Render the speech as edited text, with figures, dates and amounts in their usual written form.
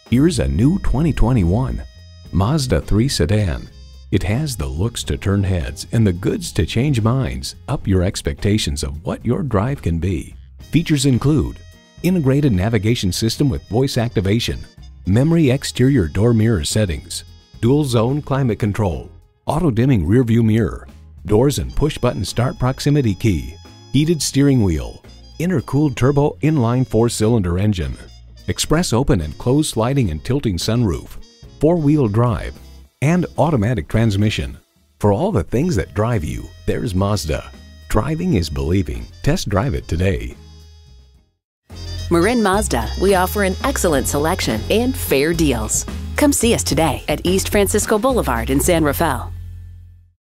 Here's a new 2021 Mazda 3 Sedan. It has the looks to turn heads and the goods to change minds. Up your expectations of what your drive can be. Features include integrated navigation system with voice activation, memory exterior door mirror settings, dual zone climate control, auto dimming rear view mirror, doors and push button start proximity key, heated steering wheel, intercooled turbo inline 4-cylinder engine, express open and closed sliding and tilting sunroof, 4-wheel drive, and automatic transmission. For all the things that drive you, there's Mazda. Driving is believing. Test drive it today. Marin Mazda, we offer an excellent selection and fair deals. Come see us today at East Francisco Boulevard in San Rafael.